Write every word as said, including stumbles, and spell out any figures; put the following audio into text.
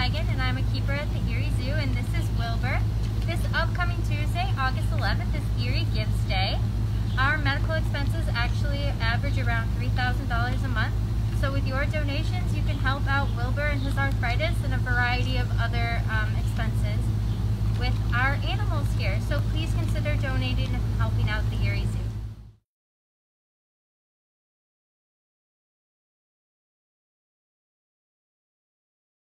Megan, and I'm a keeper at the Erie Zoo, and this is Wilbur. This upcoming Tuesday, August eleventh, is Erie Gives Day. Our medical expenses actually average around three thousand dollars a month, so with your donations you can help out Wilbur and his arthritis and a variety of other um, expenses with our animals here. So please consider donating and helping out the